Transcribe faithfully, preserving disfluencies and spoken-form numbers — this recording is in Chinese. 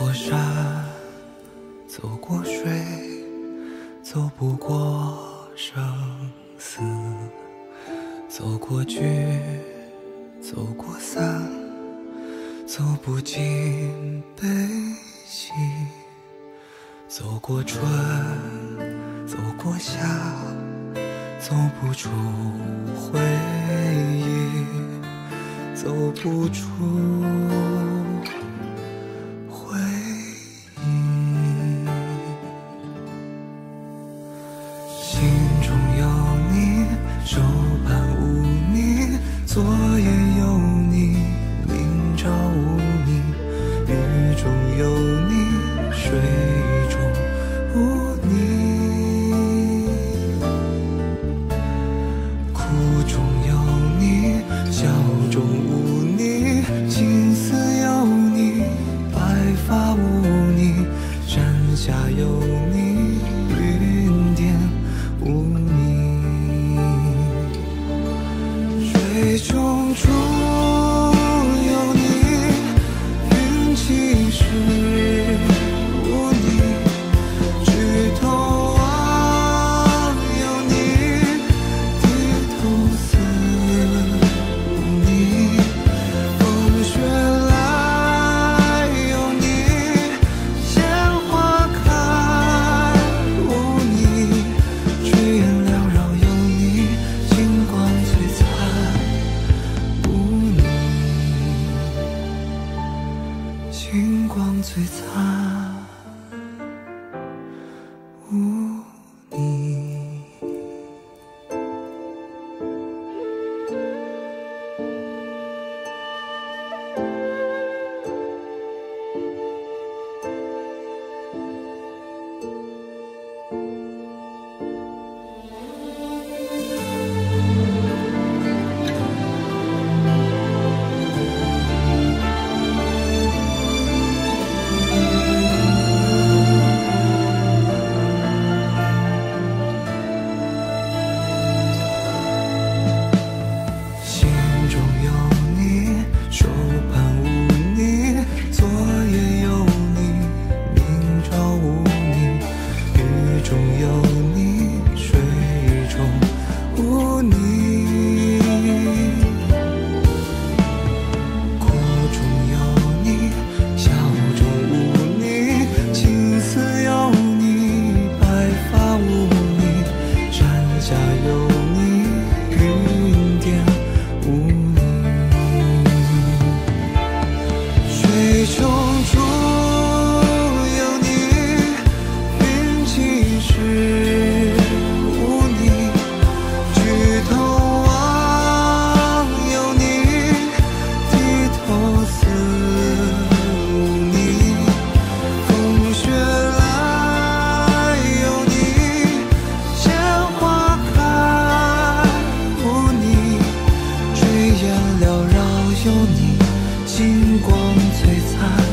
过山，走过水，走不过生死，走过聚，走过散，走不尽悲喜，走过春，走过夏，走不出回忆，走不出回忆。心中有你，手畔无你，昨夜有你，明朝无你，雨中有你，水中无你，苦中有你，笑中无你，青丝有你，白发无你，山下有你，云巅无你，水中处有你，云起时无你，举头望有你，低头思无你，风雪来有你，鲜花开无你，炊烟缭绕有你，星光璀璨无你，星光璀璨无你。心中有你，手畔无你，昨夜有你，明朝无你，雨中有你，水中无你，苦中有你，笑中无你，青丝有你，白发无你，山下有你，云巅无你，水中处有你，云起时无你，举头望有你，低头思无你，风雪来有你，鲜花开无你，炊烟缭绕有你，星光璀璨